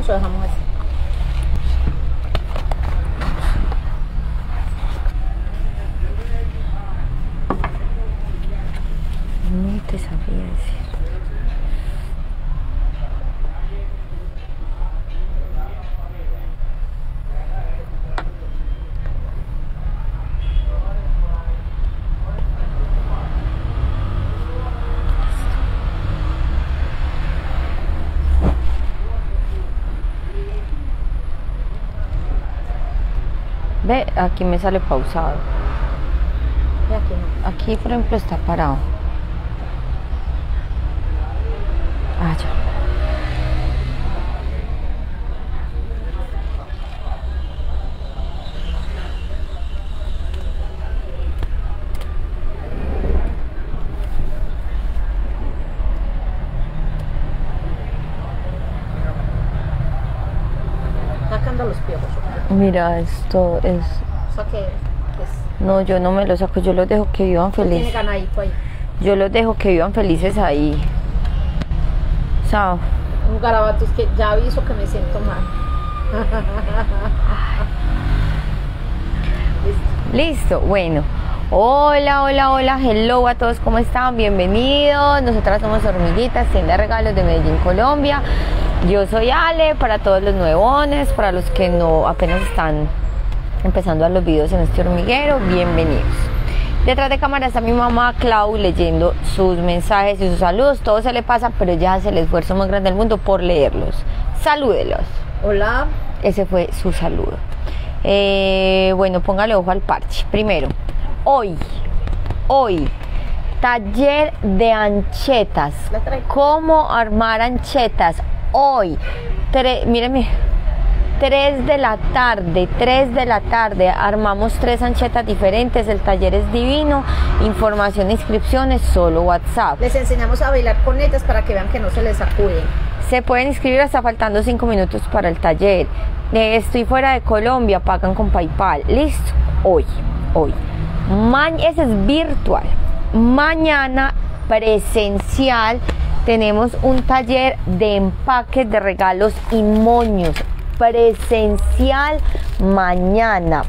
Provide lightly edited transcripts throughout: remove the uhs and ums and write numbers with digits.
o dejamos así? No te sabría decir. Ve, aquí me sale pausado. Y aquí no. Aquí, por ejemplo, está parado. Ah, ya. Sacando los piojos. Mira, esto es... O sea que, pues, No, yo no me los saco, yo los dejo que vivan tiene felices. ganadito ahí. Yo los dejo que vivan felices ahí. O sea, Un garabato, es que ya aviso que me siento mal. listo, bueno. Hola, hola, hola, hello a todos, ¿cómo están? Bienvenidos. Nosotras somos Hormiguitas, tienda de regalos de Medellín, Colombia. Yo soy Ale, para todos los nuevones, para los que no apenas están empezando a los videos en este hormiguero, bienvenidos. Detrás de cámara está mi mamá Clau leyendo sus mensajes y sus saludos. Todo se le pasa, pero ella hace el esfuerzo más grande del mundo por leerlos. Salúdelos. Hola. Ese fue su saludo. Bueno, póngale ojo al parche. Primero, hoy, taller de anchetas. La traigo. ¿Cómo armar anchetas? Hoy, míreme. 3 de la tarde, armamos 3 anchetas diferentes, el taller es divino, información e inscripciones, solo WhatsApp. Les enseñamos a bailar con ellas para que vean que no se les sacuden. Se pueden inscribir hasta faltando 5 minutos para el taller. Estoy fuera de Colombia, pagan con PayPal. Listo, hoy. Ese es virtual. Mañana presencial tenemos un taller de empaques de regalos y moños. Presencial mañana,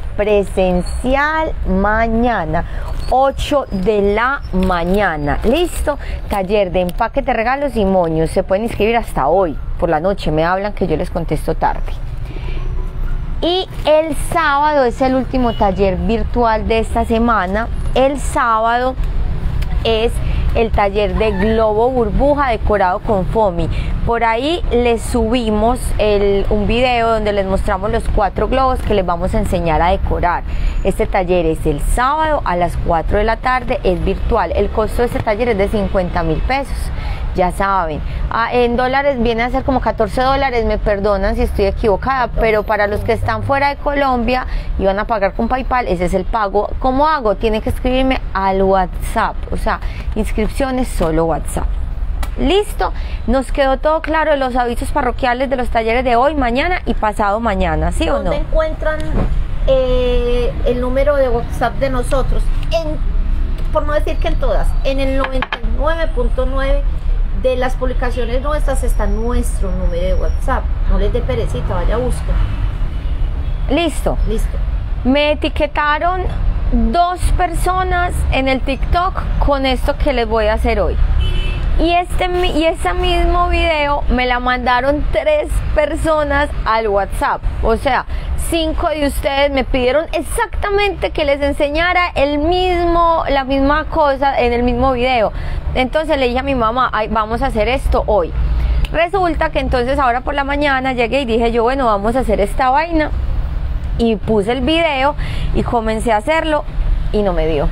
8 de la mañana, listo, taller de empaque de regalos y moños, se pueden inscribir hasta hoy, por la noche, me hablan que yo les contesto tarde. Y el sábado es el último taller virtual de esta semana, el sábado es el taller de globo burbuja decorado con foamy. Por ahí les subimos un video donde les mostramos los 4 globos que les vamos a enseñar a decorar. Este taller es el sábado a las 4 de la tarde, es virtual. El costo de este taller es de 50.000 pesos. Ya saben, en dólares viene a ser como $14, me perdonan si estoy equivocada, pero para los que están fuera de Colombia y van a pagar con PayPal, ese es el pago. ¿Cómo hago? Tienen que escribirme al WhatsApp, o sea, inscripciones solo WhatsApp. Listo, nos quedó todo claro los avisos parroquiales de los talleres de hoy, mañana y pasado mañana, ¿sí o no? ¿Dónde encuentran el número de WhatsApp de nosotros? Por no decir que en todas, en el 99.9 de las publicaciones nuestras está nuestro número de WhatsApp. No les dé perecita, vaya a buscar. Listo. Me etiquetaron 2 personas en el TikTok con esto que les voy a hacer hoy. Y ese mismo video me la mandaron 3 personas al WhatsApp. O sea, 5 de ustedes me pidieron exactamente que les enseñara la misma cosa en el mismo video. Entonces le dije a mi mamá, vamos a hacer esto hoy. Resulta que entonces ahora por la mañana llegué y dije yo, bueno, vamos a hacer esta vaina. Y puse el video y comencé a hacerlo y no me dio.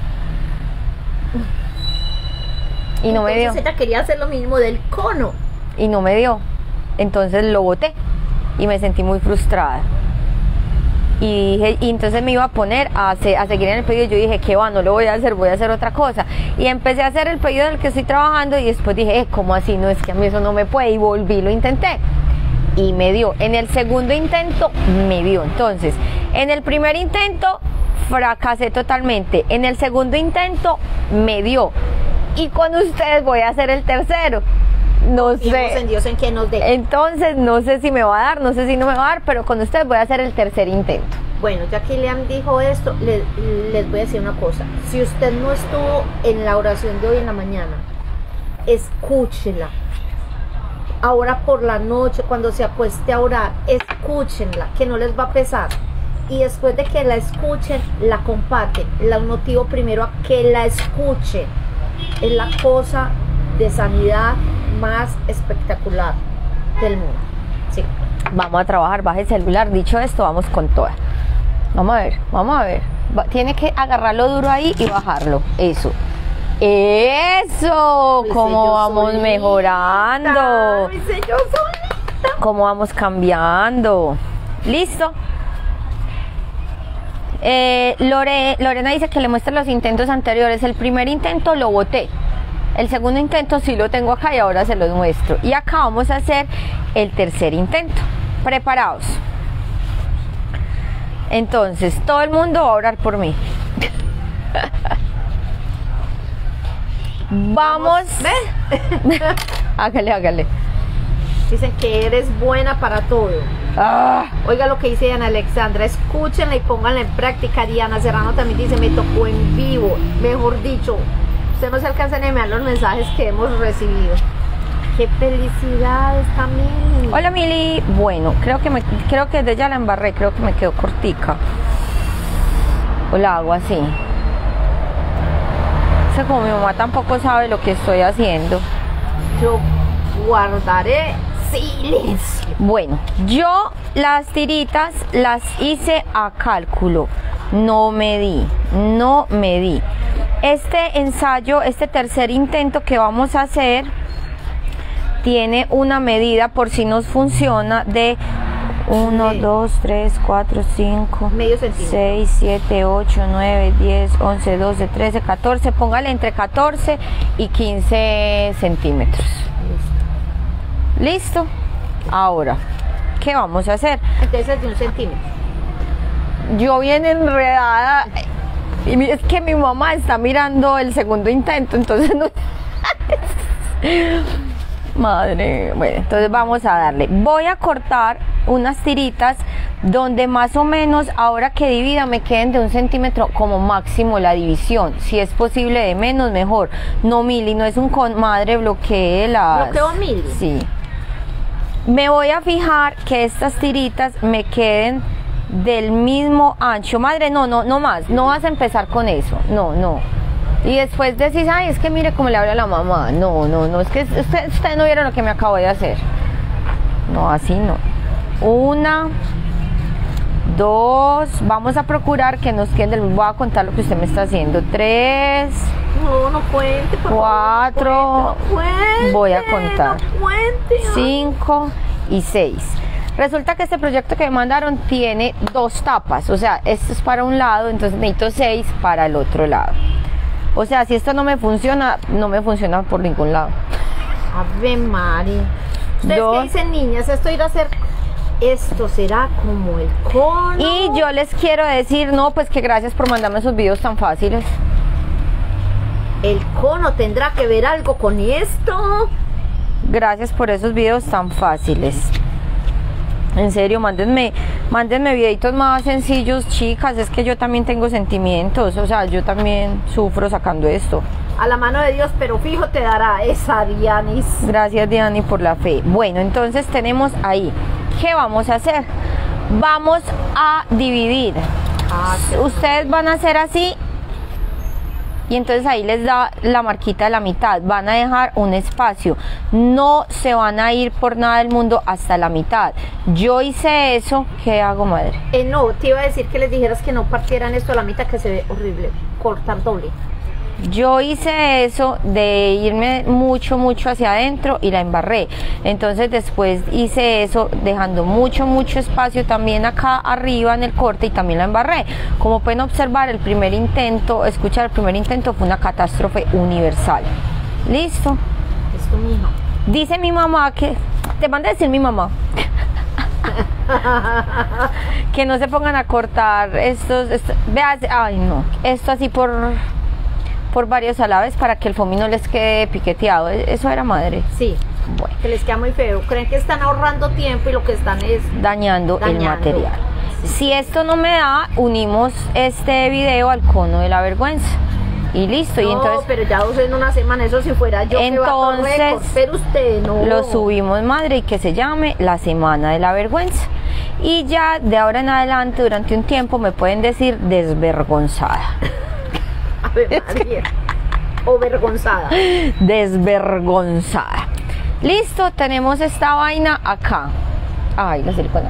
Entonces ella quería hacer lo mismo del cono. Y no me dio. Entonces lo boté y me sentí muy frustrada. Y entonces me iba a poner a seguir en el pedido. Yo dije, ¿qué va? No lo voy a hacer, voy a hacer otra cosa. Y empecé a hacer el pedido del que estoy trabajando y después dije, ¿cómo así? No, es que a mí eso no me puede. Y volví, lo intenté. Y me dio. En el segundo intento me dio. Entonces, en el primer intento fracasé totalmente. En el segundo intento me dio. Y con ustedes voy a hacer el tercero. No Confiemos sé. en Dios en que nos dé. Entonces, no sé si me va a dar, no sé si no me va a dar, pero con ustedes voy a hacer el tercer intento. Bueno, ya que Lean dijo esto, les voy a decir una cosa. Si usted no estuvo en la oración de hoy en la mañana, escúchela. Ahora por la noche, cuando se acueste a orar, escúchenla, que no les va a pesar. Y después de que la escuchen, la comparten. La motivo primero a que la escuchen. Es la cosa de sanidad más espectacular del mundo. Sí. Vamos a trabajar, baje el celular. Dicho esto, vamos con toda. Vamos a ver, vamos a ver. Tiene que agarrarlo duro ahí y bajarlo. Eso. Eso. Lo hice ¿Cómo yo vamos solita. mejorando? Lo hice yo solita. ¿Cómo vamos cambiando? ¿Listo? Lorena dice que le muestre los intentos anteriores. El primer intento lo boté. El segundo intento sí lo tengo acá y ahora se los muestro. Y acá vamos a hacer el tercer intento. ¿Preparados? Entonces, todo el mundo va a orar por mí. Vamos. ¿Ve? Hágale, hágale. Dicen que eres buena para todo. Oiga lo que dice Diana Alexandra, escúchenla y pónganla en práctica. Diana Serrano también dice, me tocó en vivo. Mejor dicho, usted no se alcanza a enviar los mensajes que hemos recibido. ¡Qué felicidades, Camili! Hola, Mili. Bueno, creo que desde ya la embarré, creo que me quedó cortica. O la hago así. O sea, como mi mamá tampoco sabe lo que estoy haciendo. Yo guardaré silencio. Bueno, yo las tiritas las hice a cálculo. No medí. Este ensayo, este tercer intento que vamos a hacer, tiene una medida, por si nos funciona, de 1, 2, 3, 4, 5, Medio centímetro. 6, 7, 8, 9, 10, 11, 12, 13, 14. Póngale entre 14 y 15 centímetros. ¿Listo? Ahora, ¿qué vamos a hacer? Entonces es de 1 centímetro. Yo bien enredada. Y es que mi mamá está mirando el segundo intento, entonces no... Madre, bueno, entonces vamos a darle. Voy a cortar unas tiritas donde más o menos, ahora que divida, me queden de 1 centímetro como máximo la división. Si es posible de menos, mejor. No, Mili, no es un madre, bloquee las... ¿Bloqueo, Mili? Sí. Me voy a fijar que estas tiritas me queden del mismo ancho. Madre, no más, no vas a empezar con eso. No. Y después decís, ay, es que mire cómo le habla a la mamá. No, es que ustedes no vieron lo que me acabo de hacer. No, así no. 1, 2, vamos a procurar que nos queden, voy a contar lo que usted me está haciendo. 3, No cuente, por 4, favor, no cuente, voy a contar. No cuente. 5 y 6. Resulta que este proyecto que me mandaron tiene 2 tapas, o sea, esto es para un lado, entonces necesito 6 para el otro lado. O sea, si esto no me funciona por ningún lado. Ave Mari. ¿Ustedes 2. qué dicen, niñas? Esto será como el cono. Y yo les quiero decir, no, pues que gracias por mandarme esos videos tan fáciles. El cono tendrá que ver algo con esto. Gracias por esos videos tan fáciles. En serio, mándenme videitos más sencillos, chicas. Es que yo también tengo sentimientos. O sea, yo también sufro sacando esto. A la mano de Dios, pero fijo te dará esa, Dianis. Gracias, Diani, por la fe. Bueno, entonces tenemos ahí. ¿Qué vamos a hacer? Vamos a dividir. Ustedes van a hacer así. Y entonces ahí les da la marquita de la mitad. Van a dejar un espacio. No se van a ir por nada del mundo hasta la mitad. Yo hice eso. ¿Qué hago, madre? No, te iba a decir que les dijeras que no partieran esto a la mitad, que se ve horrible. Cortar doble. Yo hice eso de irme mucho hacia adentro y la embarré. Entonces después hice eso dejando mucho espacio también acá arriba en el corte y también la embarré. Como pueden observar, el primer intento fue una catástrofe universal. ¿Listo? Esto, mija. Dice mi mamá que... Te manda a decir mi mamá. Que no se pongan a cortar veas, ay no, esto así por varios a la vez para que el foamy no les quede piqueteado. Eso era, madre. Sí. Bueno, Que les queda muy feo. Creen que están ahorrando tiempo y lo que están es dañando el material. Si esto no me da, unimos este video al cono de la vergüenza. Y listo. No, y entonces, pero ya 2 en una semana, eso si fuera yo que bato entonces récord, pero usted no. lo subimos, madre, y que se llame la semana de la vergüenza. Y ya de ahora en adelante, durante un tiempo, me pueden decir desvergonzada. A ver, María. O vergonzada. Desvergonzada. Listo, tenemos esta vaina acá. Ay, la silicona.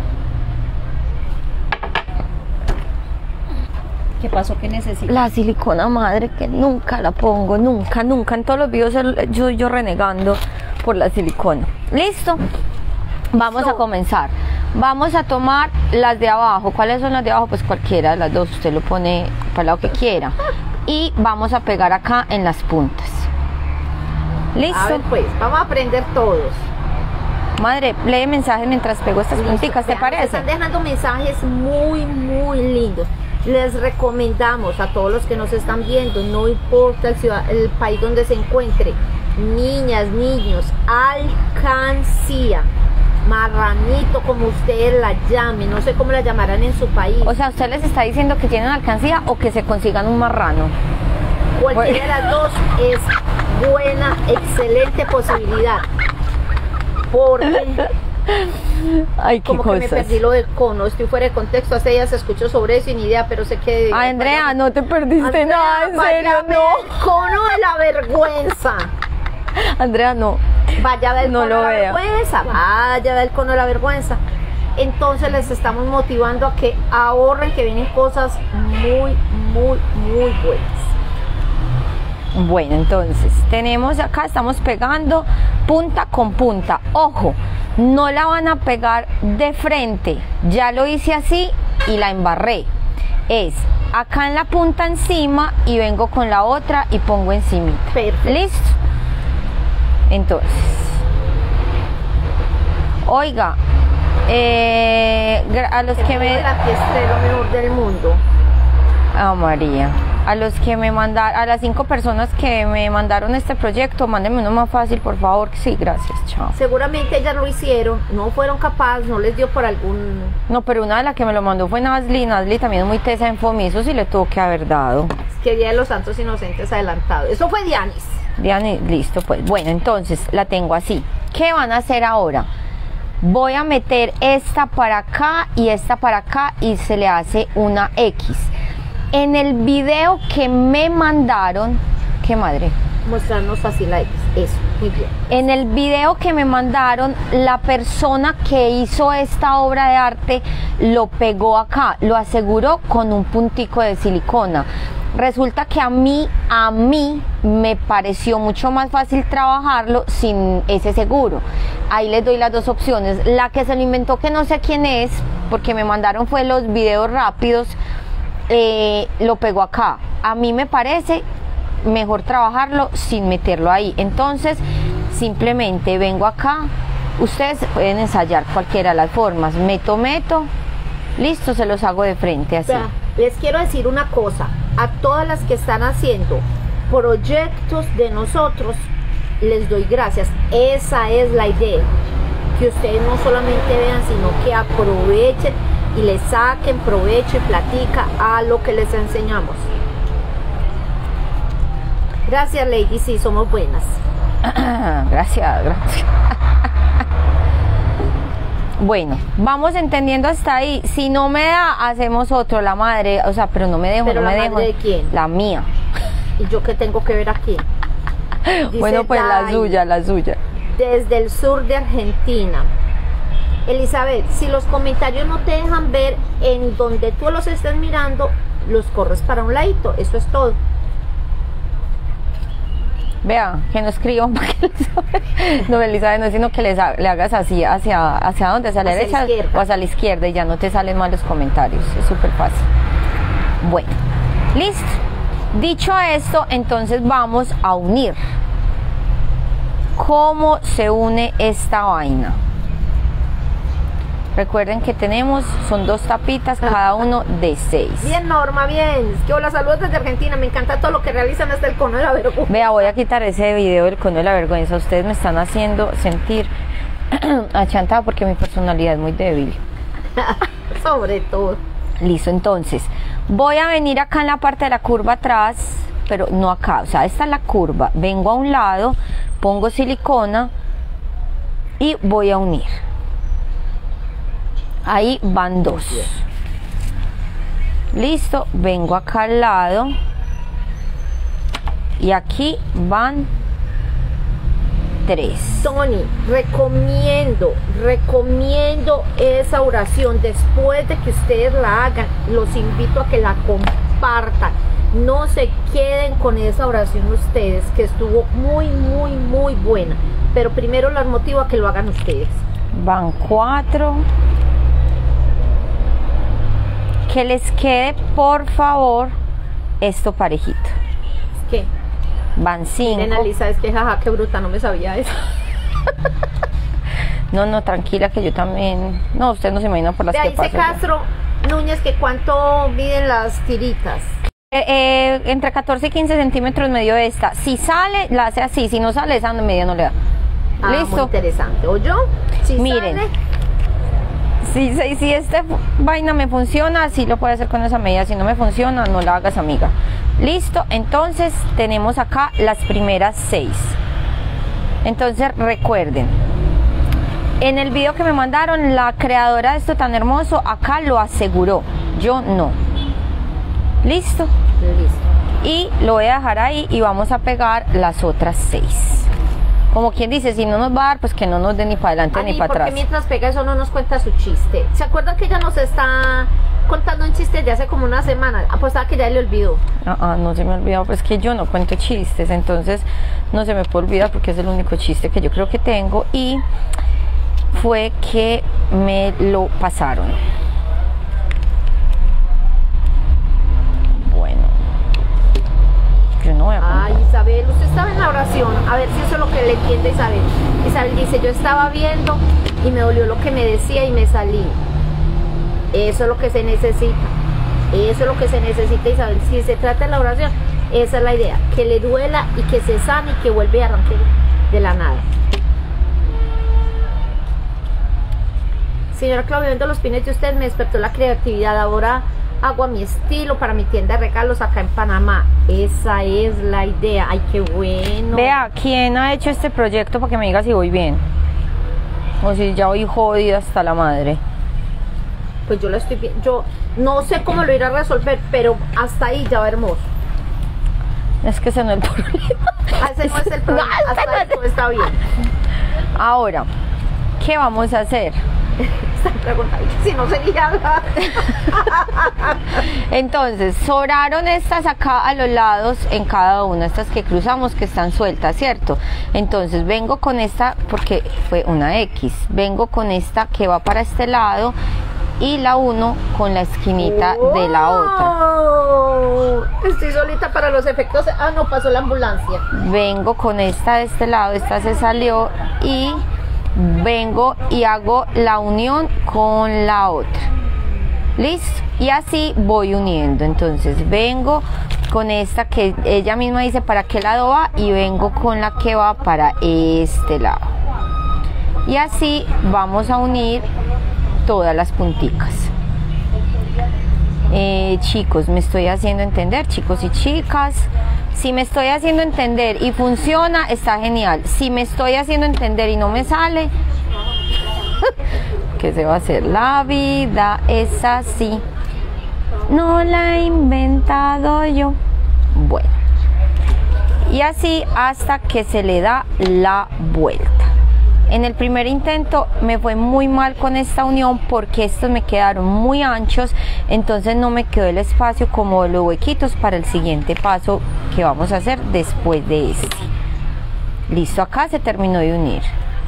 ¿Qué pasó? ¿Qué necesita? La silicona, madre, que nunca la pongo, nunca. En todos los videos yo renegando por la silicona. Listo. Vamos a comenzar. Vamos a tomar las de abajo. ¿Cuáles son las de abajo? Pues cualquiera de las dos. Usted lo pone para el lado que quiera. Y vamos a pegar acá en las puntas. ¿Listo? A ver, pues, vamos a aprender todos. Madre, lee mensajes mientras pego estas punticas, ¿te Vean, parece? Están dejando mensajes muy, muy lindos. Les recomendamos a todos los que nos están viendo, no importa el país donde se encuentre, niñas, niños, alcancía, marranito, como ustedes la llamen, no sé cómo la llamarán en su país. O sea, ¿usted les está diciendo que tienen alcancía o que se consigan un marrano? Cualquiera de las dos es buena, excelente posibilidad. Porque Ay, qué como que me cosas. perdí lo del cono, estoy fuera de contexto, hace días escuchó sobre eso y ni idea, pero sé que... Ay, Andrea, no te perdiste Andrea, nada, en serio, váyame no. el cono de la vergüenza. Andrea, no. Vaya del No cono lo de la vea. vergüenza, vaya del cono de la vergüenza. Entonces les estamos motivando a que ahorren, que vienen cosas muy, muy, muy buenas. Bueno, entonces, tenemos acá, estamos pegando punta con punta. Ojo, no la van a pegar de frente. Ya lo hice así y la embarré. Es acá en la punta encima y vengo con la otra y pongo encimita. Perfecto. ¿Listo? Entonces, oiga, a los que me... La fiesta es lo mejor del mundo. Ah, María, a los que me mandaron, a las 5 personas que me mandaron este proyecto, mándenme uno más fácil, por favor. Sí, gracias, chao. Seguramente ellas lo hicieron, no fueron capaces, no les dio por algún... No, pero una de las que me lo mandó fue Nazli. Nazli también es muy tesa en fomisos y le tuvo que haber dado. Es que Día de los Santos Inocentes adelantado. Eso fue Dianis. Diane, listo, pues. Bueno, entonces la tengo así. ¿Qué van a hacer ahora? Voy a meter esta para acá y esta para acá y se le hace una X. En el video que me mandaron, ¿qué madre? Mostrarnos así la X. Eso, muy bien. En el video que me mandaron, la persona que hizo esta obra de arte lo pegó acá, lo aseguró con un puntico de silicona. Resulta que a mí me pareció mucho más fácil trabajarlo sin ese seguro. Ahí les doy las dos opciones. La que se lo inventó, que no sé quién es, porque me mandaron fue los videos rápidos, lo pegó acá. A mí me parece mejor trabajarlo sin meterlo ahí. Entonces simplemente vengo acá. Ustedes pueden ensayar cualquiera de las formas. Meto, listo, se los hago de frente así. O sea, les quiero decir una cosa a todas las que están haciendo proyectos de nosotros, les doy gracias. Esa es la idea, que ustedes no solamente vean, sino que aprovechen y le saquen provecho y platica a lo que les enseñamos. Gracias, Lady, sí, somos buenas. Gracias. Bueno, vamos entendiendo hasta ahí. Si no me da, hacemos otro, la madre, o sea, pero no me dejo, ¿Pero no la me madre dejo. de quién? La mía. ¿Y yo qué tengo que ver aquí? Dice Bueno, pues Dai, la suya. desde el sur de Argentina. Elizabeth, si los comentarios no te dejan ver en donde tú los estés mirando, los corres para un ladito, eso es todo. Vea, que no escriban para que no, Elizabeth, no es sino que le hagas así, hacia donde, hacia la derecha o hacia la izquierda, y ya no te salen mal los comentarios, es súper fácil. Bueno, listo. Dicho esto, entonces vamos a unir. ¿Cómo se une esta vaina? Recuerden que son 2 tapitas, cada uno de 6. Bien, Norma, bien. Es que hola, saludos desde Argentina. Me encanta todo lo que realizan hasta el cono de la vergüenza. Vea, voy a quitar ese video del cono de la vergüenza. Ustedes me están haciendo sentir achantada porque mi personalidad es muy débil. Sobre todo. Listo, entonces voy a venir acá en la parte de la curva atrás, pero no acá, o sea, esta es la curva. Vengo a un lado, pongo silicona y voy a unir. Ahí van 2. Listo, vengo acá al lado y aquí van 3. Tony, recomiendo esa oración. Después de que ustedes la hagan, los invito a que la compartan. No se queden con esa oración ustedes, que estuvo muy buena. Pero primero los motivo a que lo hagan ustedes. Van 4. Que les quede, por favor, esto parejito. ¿Qué? Van 5. Miren, Alisa, es que jaja, qué bruta, no me sabía eso. No, tranquila, que yo también. No, usted no se imagina por las que paso. Dice Castro Núñez que cuánto miden las tiritas. Entre 14 y 15 centímetros medio esta. Si sale, la hace así. Si no sale, esa media no le da. Listo. Muy interesante. ¿O yo? Si miren. Sale... Si esta vaina me funciona, así lo puede hacer con esa medida. Si no me funciona, no la hagas, amiga. Listo, entonces tenemos acá las primeras 6. Entonces recuerden, en el video que me mandaron, la creadora de esto tan hermoso acá lo aseguró, yo no. Listo. Y lo voy a dejar ahí y vamos a pegar las otras 6. Como quien dice, si no nos va a dar, pues que no nos dé ni para adelante ni para atrás. Porque mientras pega eso no nos cuenta su chiste. ¿Se acuerdan que ella nos está contando un chiste de hace como una semana? Apostaba que ya le olvidó. No se me olvidó, pues que yo no cuento chistes, entonces no se me puede olvidar porque es el único chiste que yo creo que tengo y fue que me lo pasaron. Bueno, yo no voy a contar. Ay, Isabel, usted estaba en la oración, a ver si eso es lo que le entiende Isabel. Isabel dice, yo estaba viendo y me dolió lo que me decía y me salí. Eso es lo que se necesita. Eso es lo que se necesita, Isabel. Si se trata de la oración, esa es la idea. Que le duela y que se sane y que vuelva a arrancar de la nada. Señora Claudia, viendo los pines de usted me despertó la creatividad. Ahora hago a mi estilo para mi tienda de regalos acá en Panamá. Esa es la idea. Ay, qué bueno. Vea, ¿quién ha hecho este proyecto para que me diga si voy bien? O si ya voy jodida hasta la madre. Pues yo la estoy viendo. Yo no sé cómo lo iré a resolver, pero hasta ahí ya va hermoso. Es que ese no es el problema. Ese no es el problema. Hasta ahí todo está bien. Ahora, ¿qué vamos a hacer? Esta pregunta, si no sería la... Entonces, sobraron estas acá a los lados en cada una, estas que cruzamos que están sueltas, ¿cierto? Entonces vengo con esta, porque fue una X, vengo con esta que va para este lado y la uno con la esquinita de la otra. Estoy solita para los efectos. Ah, no, pasó la ambulancia. Vengo con esta de este lado, esta se salió y vengo y hago la unión con la otra. Listo, y así voy uniendo. Entonces vengo con esta que ella misma dice para qué lado va y vengo con la que va para este lado y así vamos a unir todas las punticas. Chicos, me estoy haciendo entender, chicos y chicas. Si me estoy haciendo entender y funciona, está genial. Si me estoy haciendo entender y no me sale, ¿qué se va a hacer? La vida es así, no la he inventado yo. Bueno, y así hasta que se le da la vuelta. En el primer intento me fue muy mal con esta unión porque estos me quedaron muy anchos, entonces no me quedó el espacio como los huequitos para el siguiente paso que vamos a hacer después de este. Listo, acá se terminó de unir.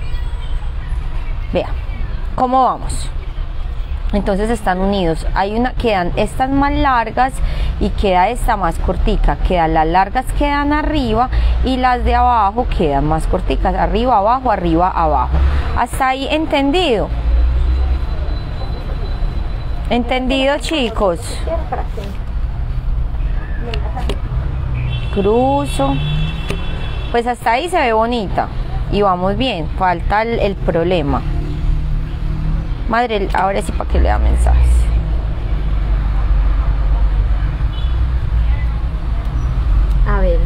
Vea cómo vamos. Entonces están unidos. Hay una, quedan estas más largas y queda esta más cortica. Las largas quedan arriba y las de abajo quedan más corticas. Arriba, abajo, arriba, abajo. Hasta ahí entendido. ¿Entendido, chicos? Cruzo. Pues hasta ahí se ve bonita y vamos bien, falta el problema. Madre, ahora sí para que le da mensajes. A ver.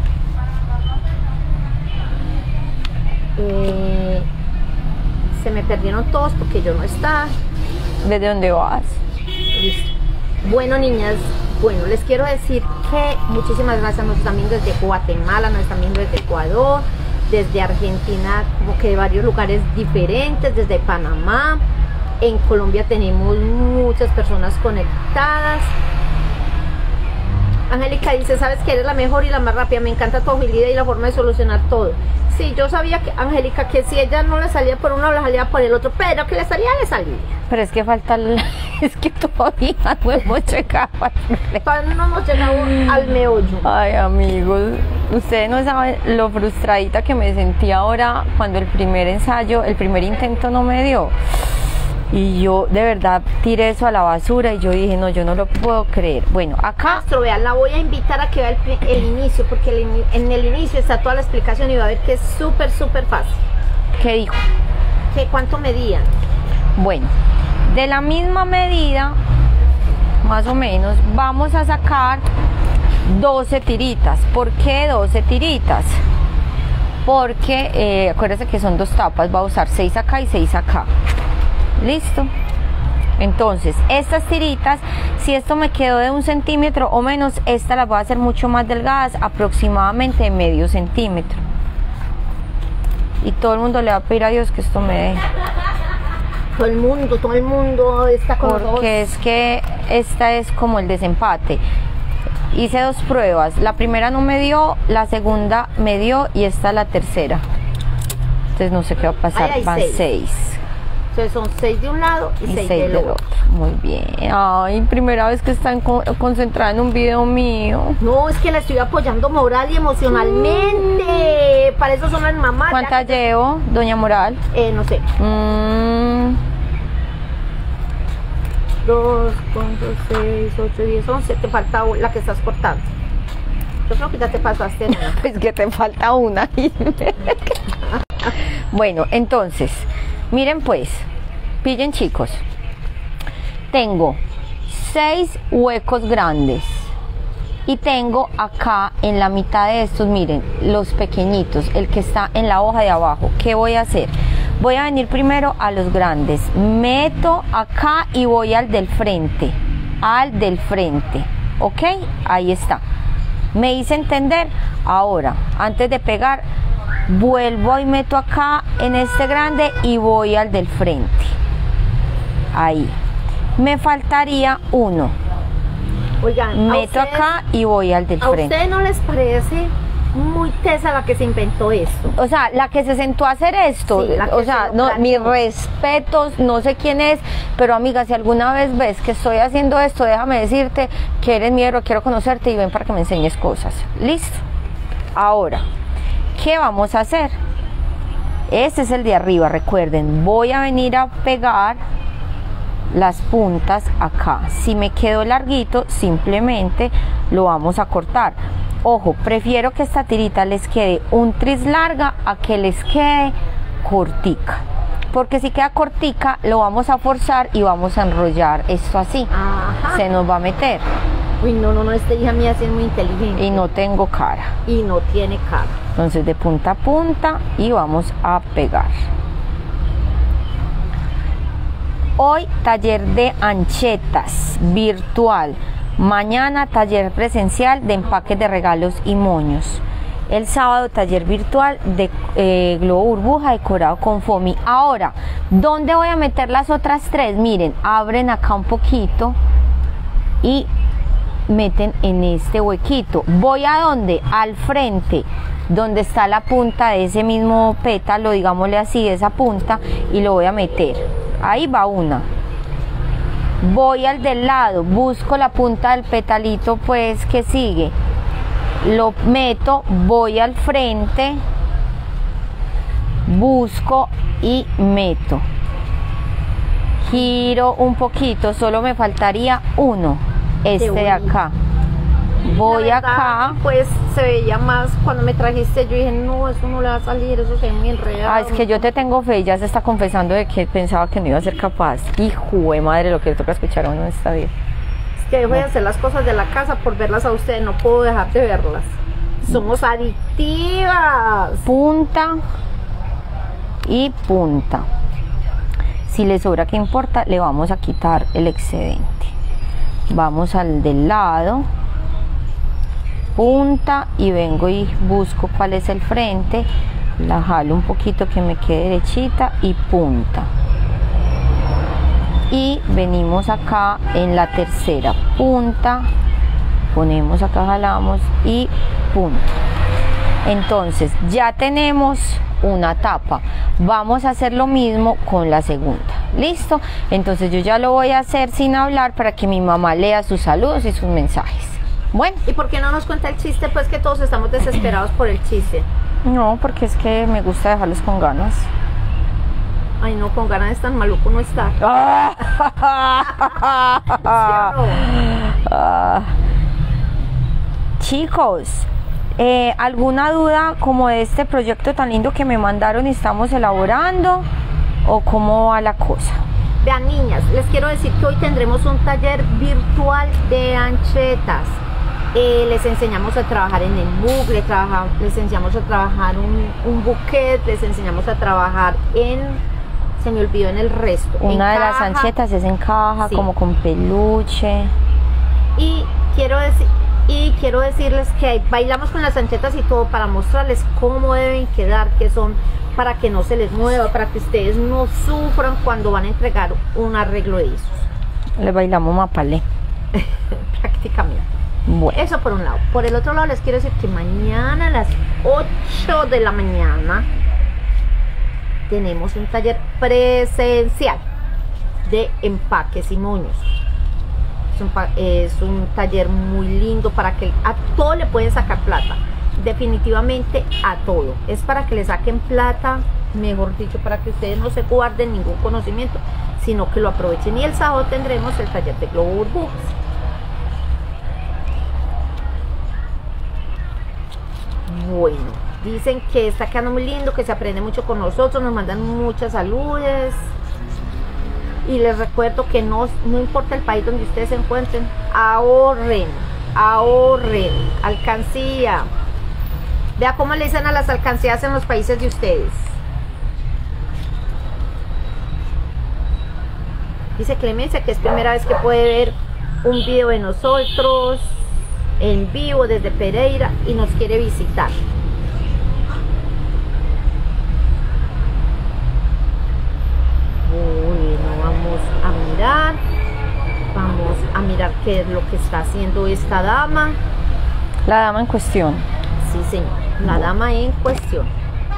Se me perdieron todos porque yo no estaba. ¿Desde dónde vas? Listo. Bueno, niñas, bueno, les quiero decir que muchísimas gracias. Nos están viendo desde Guatemala, nos están viendo desde Ecuador, desde Argentina, como que de varios lugares diferentes, desde Panamá. En Colombia tenemos muchas personas conectadas. Angélica dice, sabes que eres la mejor y la más rápida, me encanta tu agilidad y la forma de solucionar todo. Sí, yo sabía que, Angélica, que si ella no le salía por uno, le salía por el otro, pero que le salía, le salía. Pero es que falta, es que todavía no hemos llegado no hemos llegado al meollo. Ay, amigos, ustedes no saben lo frustradita que me sentí ahora cuando el primer ensayo, el primer intento no me dio. Y yo de verdad tiré eso a la basura y yo dije, no, yo no lo puedo creer. Bueno, acá... Castro, vean, la voy a invitar a que vea el inicio, porque en el inicio está toda la explicación y va a ver que es súper, súper fácil. ¿Qué dijo? ¿Que cuánto medían? Bueno, de la misma medida, más o menos, vamos a sacar 12 tiritas. ¿Por qué 12 tiritas? Porque, acuérdense que son dos tapas, va a usar 6 acá y 6 acá. Listo. Entonces estas tiritas, si esto me quedó de 1 centímetro o menos, estas las voy a hacer mucho más delgadas, aproximadamente de medio centímetro. Y todo el mundo le va a pedir a Dios que esto me deje. Todo el mundo está con nosotros. Porque es que esta es como el desempate. Hice 2 pruebas, la primera no me dio, la segunda me dio y esta es la tercera. Entonces no sé qué va a pasar. Van 6. Entonces son 6 de un lado y 6 del otro. Muy bien. Ay, primera vez que están concentrada en un video mío. No, es que la estoy apoyando moral y emocionalmente. Para eso son las mamás. ¿Cuántas llevo, doña Moral? No sé. 2, 4, 6, 8, 10, 11. Te falta la que estás cortando. Yo creo que ya te pasaste una. Pues que te falta una. Bueno, entonces... Miren pues, pillen chicos, tengo 6 huecos grandes y tengo acá en la mitad de estos, miren, los pequeñitos, el que está en la hoja de abajo. ¿Qué voy a hacer? Voy a venir primero a los grandes, meto acá y voy al del frente, ¿ok? Ahí está. ¿Me hice entender? Ahora, antes de pegar, vuelvo y meto acá en este grande y voy al del frente. Ahí. Me faltaría uno. Oigan, meto acá y voy al del frente. ¿A ustedes no les parece muy tesa la que se inventó esto? O sea, la que se sentó a hacer esto. Sí, o sea, no, mis respetos, no sé quién es, pero amiga, si alguna vez ves que estoy haciendo esto, déjame decirte que eres mi héroe, quiero conocerte y ven para que me enseñes cosas. ¿Listo? Ahora, ¿qué vamos a hacer? Este es el de arriba, recuerden, voy a venir a pegar las puntas acá. Si me quedó larguito, simplemente lo vamos a cortar. Ojo, prefiero que esta tirita les quede un tris larga a que les quede cortica, porque si queda cortica lo vamos a forzar y vamos a enrollar esto así. Ajá. Se nos va a meter. Uy, no, esta hija mía sí es muy inteligente. Y no tengo cara. Y no tiene cara. Entonces de punta a punta y vamos a pegar. Hoy taller de anchetas virtual. Mañana taller presencial de empaques de regalos y moños. El sábado taller virtual de globo burbuja decorado con foamy. Ahora, ¿dónde voy a meter las otras 3? Miren, abren acá un poquito y meten en este huequito. ¿Voy a dónde? Al frente, donde está la punta de ese mismo pétalo, digámosle así, esa punta, y lo voy a meter. Ahí va una. Voy al del lado, busco la punta del petalito pues que sigue, lo meto, voy al frente, busco y meto. Giro un poquito, solo me faltaría uno, este de acá. Voy La verdad, acá. pues se veía más cuando me trajiste. Yo dije, no, eso no le va a salir, eso se ve muy enredado. Ah, es que yo te tengo fe y ya se está confesando de que pensaba que no iba a ser capaz. Hijo de madre, lo que le toca escuchar a uno esta vida. Es que dejo de hacer las cosas de la casa por verlas a ustedes, no puedo dejar de verlas. Somos adictivas. Punta y punta. Si le sobra, ¿qué importa? Le vamos a quitar el excedente. Vamos al del lado, punta, y vengo y busco cuál es el frente, la jalo un poquito que me quede derechita y punta. Y venimos acá en la tercera punta, ponemos acá, jalamos y punta. Entonces ya tenemos una tapa. Vamos a hacer lo mismo con la segunda. ¿Listo? Entonces yo ya lo voy a hacer sin hablar para que mi mamá lea sus saludos y sus mensajes. Bueno. ¿Y por qué no nos cuenta el chiste? Pues que todos estamos desesperados por el chiste. No, porque es que me gusta dejarlos con ganas. Ay, no, con ganas de tan maluco no está. ¿Sí o no? Chicos, ¿alguna duda como de este proyecto tan lindo que me mandaron y estamos elaborando? ¿O cómo va la cosa? Vean, niñas, les quiero decir que hoy tendremos un taller virtual de anchetas. Les enseñamos a trabajar en el mug, les enseñamos a trabajar un bouquet, les enseñamos a trabajar en... Se me olvidó en el resto. Una de las caja. anchetas es en caja, Sí. como con peluche. Y quiero decirles que bailamos con las anchetas y todo para mostrarles cómo deben quedar, que son para que no se les mueva, para que ustedes no sufran cuando van a entregar un arreglo de esos. Le bailamos mapalé. Prácticamente. Bueno, Eso por un lado. Por el otro lado les quiero decir que mañana a las 8 de la mañana tenemos un taller presencial de empaques y moños. Es un taller muy lindo para que a todo le pueden sacar plata. Definitivamente a todo. Es para que le saquen plata, mejor dicho, para que ustedes no se guarden ningún conocimiento, sino que lo aprovechen. Y el sábado tendremos el taller de globo burbujas. Bueno, dicen que está quedando muy lindo, que se aprende mucho con nosotros, nos mandan muchas saludes. Y les recuerdo que no importa el país donde ustedes se encuentren, ahorren, alcancía. Vea cómo le dicen a las alcancías en los países de ustedes. Dice Clemencia que es primera vez que puede ver un video de nosotros en vivo desde Pereira y nos quiere visitar. Bueno, vamos a mirar qué es lo que está haciendo esta dama. la dama en cuestión. Sí, señor, la dama en cuestión.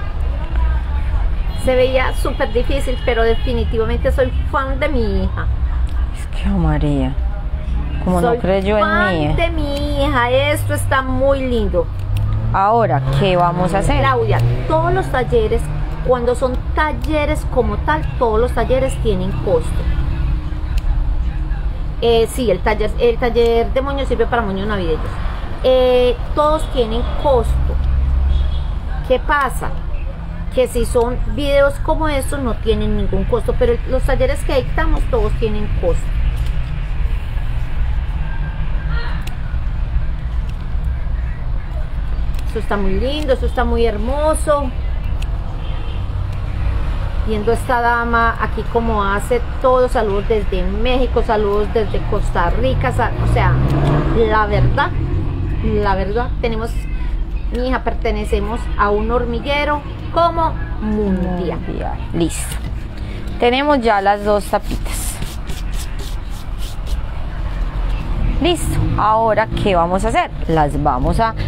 Se veía súper difícil, pero definitivamente soy fan de mi hija. Es que María, como no creyó en mí. Soy fan de mi hija, esto está muy lindo. Ahora, ¿qué vamos a hacer? Claudia, todos los talleres, cuando son talleres como tal, todos los talleres tienen costo. Sí, el taller de moños sirve para moños navideños. Todos tienen costo. ¿Qué pasa? Que si son videos como estos no tienen ningún costo, pero los talleres que dictamos todos tienen costo. Esto está muy lindo, esto está muy hermoso. Viendo esta dama aquí como hace todo. Saludos desde México, saludos desde Costa Rica. O sea, la verdad, tenemos, mi hija, pertenecemos a un hormiguero como mundial. Listo. Tenemos ya las dos tapitas. Listo. Ahora, ¿qué vamos a hacer? Las vamos a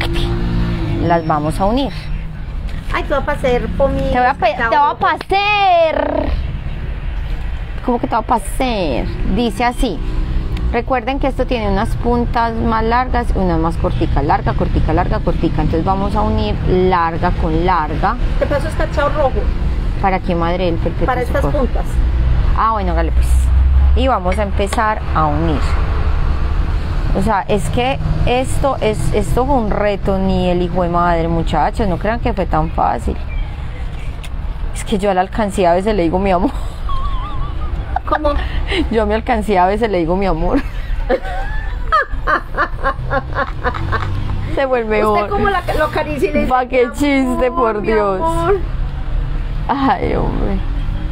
unir. Ay, te voy a pasar por mi... Te voy a pasar. ¿Cómo que te va a pasar? Dice así. Recuerden que esto tiene unas puntas más largas y unas más corticas. Larga, cortica, larga, cortica. Entonces vamos a unir larga con larga. Te paso escarchado rojo. ¿Para qué, madre? El perpetuo Para estas socorro. puntas. Ah, bueno, hágale pues. Y vamos a empezar a unir. O sea, es que esto fue un reto, ni el hijo de madre, muchachos, no crean que fue tan fácil. Es que yo a la alcancía a veces le digo mi amor. ¿Cómo? Yo a mi alcancía a veces le digo mi amor. Se vuelve ¿Usted cómo lo acaricia y le dice, pa' qué mi chiste, amor, por mi Dios. amor? Ay, hombre.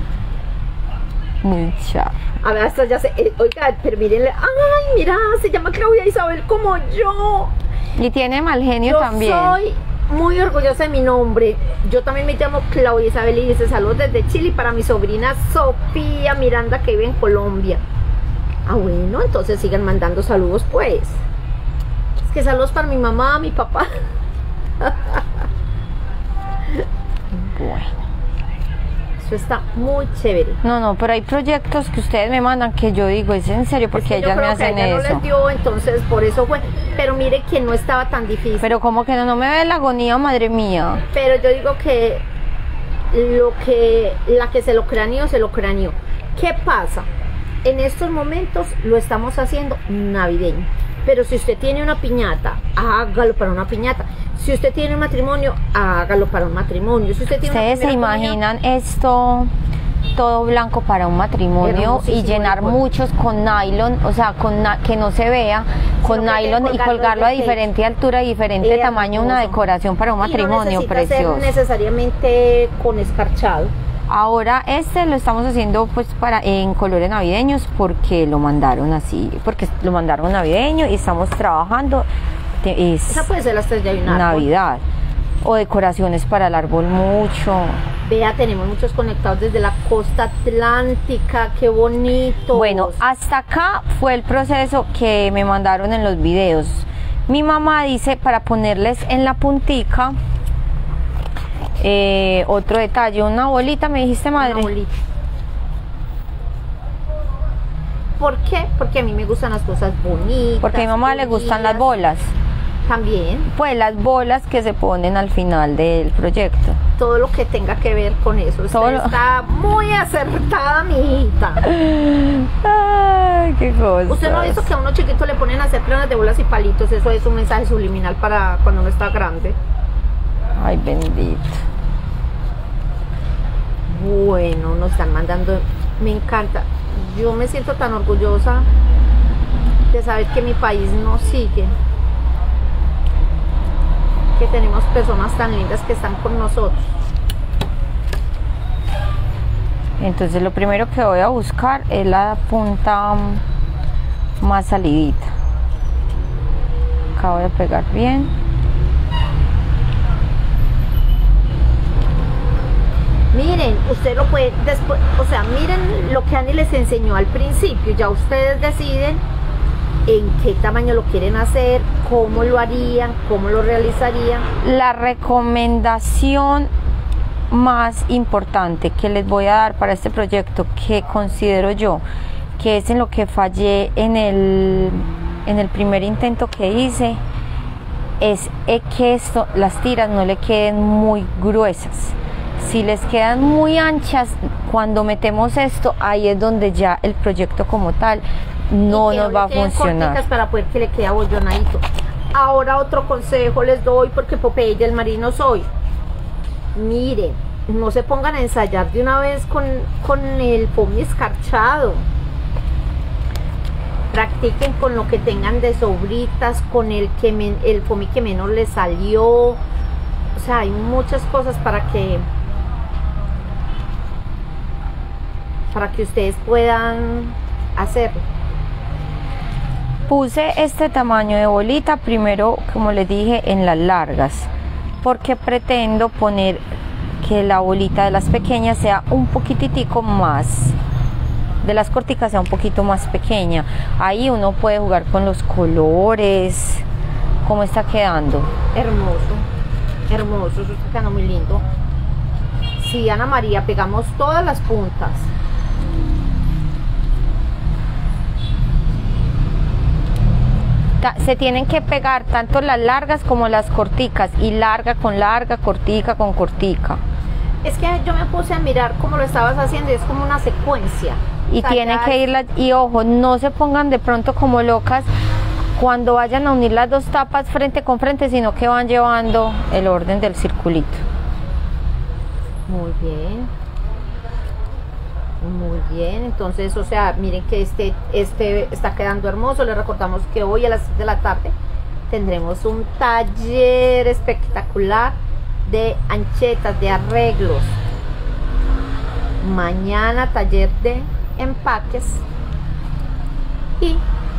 Muy charro. A ver, hasta ya se... oiga, pero mírenle. Ay, mira, se llama Claudia Isabel como yo. Y tiene mal genio Yo también. soy muy orgullosa de mi nombre. Yo también me llamo Claudia Isabel y dice saludos desde Chile para mi sobrina Sofía Miranda que vive en Colombia. Ah, bueno, entonces sigan mandando saludos pues. Es que saludos para mi mamá, mi papá. Bueno. Eso está muy chévere. No, pero hay proyectos que ustedes me mandan que yo digo, es en serio, porque Es que yo ellas me creo que hacen a ella eso. no les dio, entonces por eso fue. Pero mire que no estaba tan difícil. Pero como que no me ve la agonía, madre mía. Pero yo digo que la que se lo craneó, se lo craneó. ¿Qué pasa? En estos momentos lo estamos haciendo navideño. Pero si usted tiene una piñata, hágalo para una piñata. Si usted tiene un matrimonio, hágalo para un matrimonio. Si usted tiene ¿Ustedes se imaginan esto todo blanco para un matrimonio y Hermosísimo, llenar igual. muchos con nylon, o sea, que no se vea, con Sino que nylon y colgarlo a desde el diferente altura y diferente Hermoso. tamaño, una decoración para un matrimonio y no necesita precioso? ser necesariamente con escarchado. Ahora lo estamos haciendo pues en colores navideños porque lo mandaron así, porque lo mandaron navideño y estamos trabajando. Esa puede ser la estrella de un árbol. Navidad o decoraciones para el árbol mucho. Vea, tenemos muchos conectados desde la costa atlántica, qué bonito. Bueno, hasta acá fue el proceso que me mandaron en los videos. Mi mamá dice para ponerles en la puntica otro detalle, una bolita, me dijiste, madre. Una bolita. ¿Por qué? Porque a mí me gustan las cosas bonitas. Porque a mi mamá le gustan las bolas. También. Pues las bolas que se ponen al final del proyecto. Todo lo que tenga que ver con eso. Usted está muy acertada, mi hijita. Ay, qué cosa. ¿Usted no ha visto que a uno chiquito le ponen a hacer planas de bolas y palitos? Eso es un mensaje subliminal para cuando uno está grande. Ay, bendito. Bueno, nos están mandando. Me encanta. Yo me siento tan orgullosa de saber que mi país nos sigue. Que tenemos personas tan lindas que están con nosotros. Entonces lo primero que voy a buscar es la punta más salidita. Acá voy a pegar bien. Miren, usted lo puede después, o sea, miren lo que Ani les enseñó al principio. Ya ustedes deciden en qué tamaño lo quieren hacer, cómo lo harían, cómo lo realizarían. La recomendación más importante que les voy a dar para este proyecto, que considero yo que es en lo que fallé en el primer intento que hice, es que las tiras no le queden muy gruesas. Si les quedan muy anchas, cuando metemos esto, ahí es donde ya el proyecto como tal no nos va a funcionar. Para poder que le quede abollonadito. Ahora otro consejo les doy, porque Popeye del Marino soy. Miren, no se pongan a ensayar de una vez con el foamy escarchado. Practiquen con lo que tengan de sobritas, con el foamy que menos les salió. O sea, hay muchas cosas para que ustedes puedan hacerlo. Puse este tamaño de bolita primero, como les dije, en las largas, porque pretendo poner que la bolita de las pequeñas sea un poquitico más, de las corticas sea un poquito más pequeña. Ahí uno puede jugar con los colores. ¿Cómo está quedando? Hermoso, hermoso, eso está quedando muy lindo. Sí, Ana María, pegamos todas las puntas. Se tienen que pegar tanto las largas como las corticas, y larga con larga, cortica con cortica. Es que yo me puse a mirar cómo lo estabas haciendo y es como una secuencia. Y O sea, tiene ya que es- ir, y ojo, no se pongan de pronto como locas cuando vayan a unir las dos tapas frente con frente, sino que van llevando el orden del circulito. Muy bien. Muy bien, entonces, o sea, miren que este está quedando hermoso. Les recordamos que hoy a las 6 de la tarde tendremos un taller espectacular de anchetas, de arreglos. Mañana taller de empaques y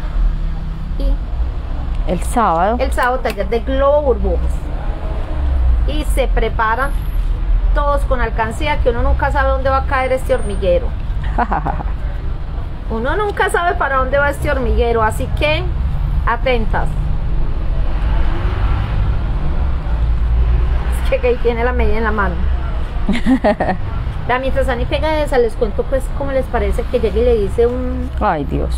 El sábado. el sábado taller de globo burbujas. Y se preparan todos con alcancía, que uno nunca sabe dónde va a caer este hormiguero. Uno nunca sabe para dónde va este hormiguero, así que atentas. Es que ahí tiene la medida en la mano. Mientras Ani pega esa, les cuento pues cómo les parece que llegue y le dice Ay, Dios.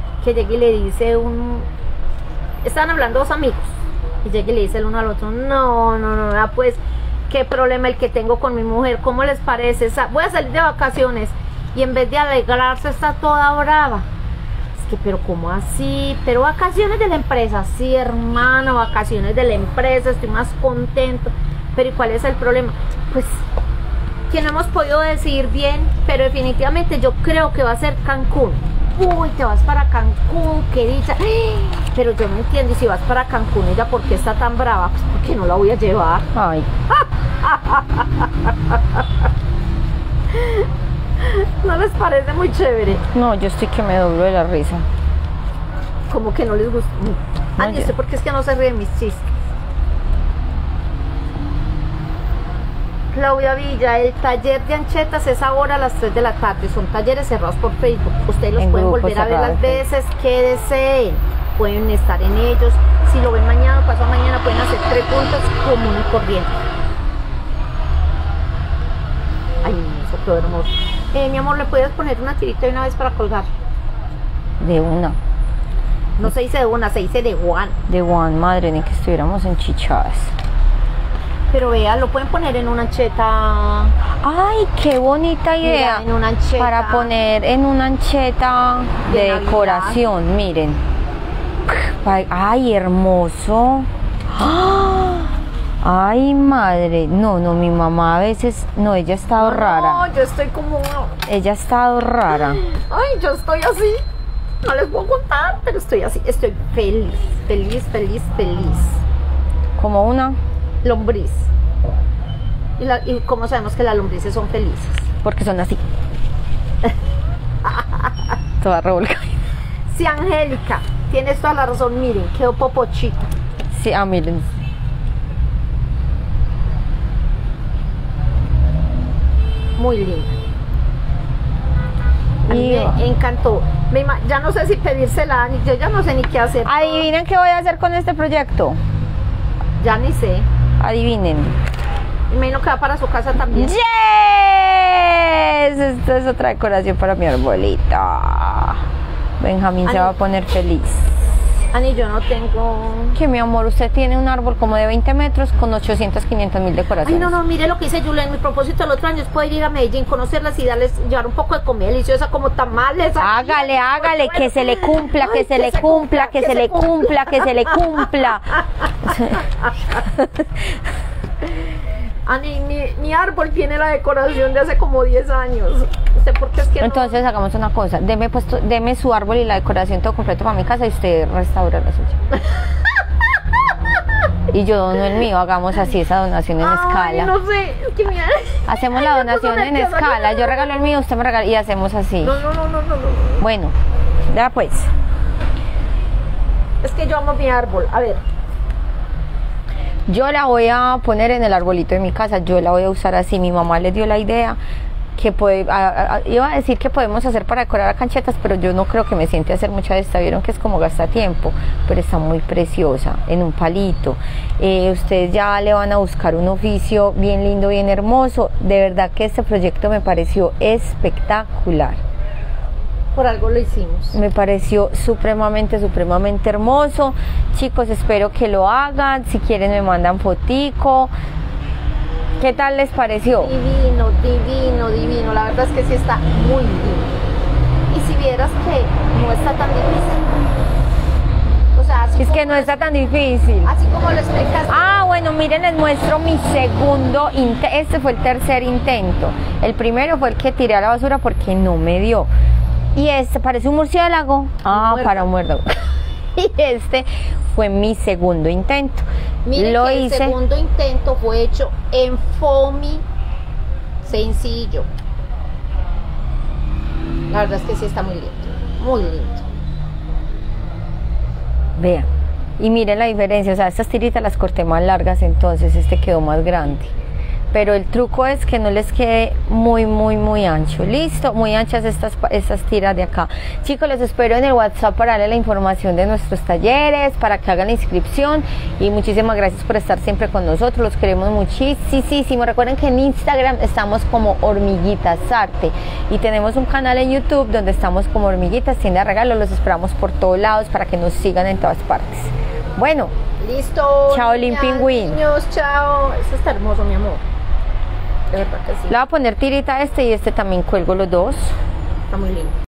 Estaban hablando dos amigos y llega y le dice el uno al otro, no, pues qué problema el que tengo con mi mujer, ¿cómo les parece? Voy a salir de vacaciones y en vez de alegrarse está toda brava. Es que, pero ¿cómo así? Pero vacaciones de la empresa, sí, hermano, vacaciones de la empresa, estoy más contento. Pero ¿y cuál es el problema? Pues que no hemos podido decidir bien, pero definitivamente yo creo que va a ser Cancún. Uy, te vas para Cancún, qué dicha. Pero yo no entiendo, y si vas para Cancún, ella, ¿por qué está tan brava? Pues porque no la voy a llevar. Ay. ¿No les parece muy chévere? No, yo estoy que me doblo de la risa. Como que no les gusta. No, Ay, yo sé por qué es que no se ríen mis chistes. Claudia Villa, el taller de anchetas es ahora a las 3 de la tarde. Son talleres cerrados por Facebook. Ustedes los En pueden grupos volver a ver las cerrados. veces que deseen. Pueden estar en ellos. Si lo ven mañana o pasado mañana, pueden hacer preguntas común y corriente. Ay, eso quedó hermoso. Mi amor, ¿le puedes poner una tirita de una vez para colgar? De una. No se dice de una, se dice de one. De one, madre, ni que estuviéramos enchichadas. Pero vea, lo pueden poner en una ancheta. Ay, qué bonita idea. Mira, en una ancheta. Para poner en una ancheta De de Navidad. decoración, miren. Ay, hermoso. ¡Ah! Ay, madre. No, mi mamá a veces, no, ella ha estado rara. No, yo estoy como. Ella ha estado rara. Ay, yo estoy así. No les puedo contar, pero estoy así. Estoy feliz. Como una, Lombriz. ¿Y cómo sabemos que las lombrices son felices? porque son así. Toda revolcada. Sí, Angélica, tienes toda la razón. Miren, quedó popochita. Sí, miren. Muy linda. A mí Y- me encantó. Ya no sé si pedírsela, ni yo ya no sé ni qué hacer. Adivinen qué voy a hacer con este proyecto. Ya ni sé. Adivinen. Me imagino que va para su casa también. ¡Yes! Esta es otra decoración para mi arbolita. Benjamín se Ani- va a poner feliz. Ani, yo no tengo. Que mi amor, usted tiene un árbol como de 20 metros con 800, 500 mil Ay, decoraciones. no, mire lo que hice Julián. Mi propósito el otro año es poder ir a Medellín, conocerlas y llevar un poco de comida deliciosa como tamales. Hágale, que se le cumpla, que se le cumpla, que se le cumpla, que se le cumpla. Ani, mi árbol tiene la decoración de hace como 10 años. No sé por qué es que no- Entonces hagamos una cosa, deme su árbol y la decoración todo completo para mi casa y usted restaura la suya. Y yo dono el mío, hagamos así esa donación en Ay, escala. no sé, es que mira. Hacemos la Ay, me puso donación en nerviosa. escala, yo regalo el mío, usted me regala y hacemos así. No. Bueno, ya pues. Es que yo amo mi árbol. A ver, Yo la voy a poner en el arbolito de mi casa, yo la voy a usar así. Mi mamá le dio la idea que iba a decir que podemos hacer para decorar a canchetas, pero yo no creo que me siente a hacer mucha de esta. Vieron que es como gasta tiempo, pero está muy preciosa, en un palito. Ustedes ya le van a buscar un oficio bien lindo, bien hermoso. De verdad que este proyecto me pareció espectacular. por algo lo hicimos. Me pareció supremamente hermoso. Chicos, espero que lo hagan. Si quieren me mandan fotico. ¿Qué tal les pareció? Divino, divino, divino. La verdad es que sí está muy lindo. Y si vieras que no está tan difícil. O sea, así Es que no está tan difícil. Así como lo explicas. Ah, bueno, miren, les muestro mi segundo intento. Este fue el tercer intento. El primero fue el que tiré a la basura porque no me dio. Y este parece un murciélago. Ah, para un muérdago. Y este fue mi segundo intento. Miren Lo que hice. el segundo intento fue hecho en foamy sencillo. La verdad es que sí está muy lindo. Muy lindo. Vean. Y miren la diferencia. O sea, estas tiritas las corté más largas, entonces este quedó más grande. Pero el truco es que no les quede muy ancho. Listo, muy anchas estas tiras de acá. Chicos, los espero en el WhatsApp para darle la información de nuestros talleres, para que hagan la inscripción. Y muchísimas gracias por estar siempre con nosotros. Los queremos muchísimo. Recuerden que en Instagram estamos como Hormiguitas Arte. Y tenemos un canal en YouTube donde estamos como Hormiguitas Tienda de Regalos. Los esperamos por todos lados para que nos sigan en todas partes. Bueno. Listo. Chao, Limpingüín. Niños, chao. Eso está hermoso, mi amor. De verdad que sí. Le voy a poner tirita a este y este también cuelgo los dos. Está muy lindo.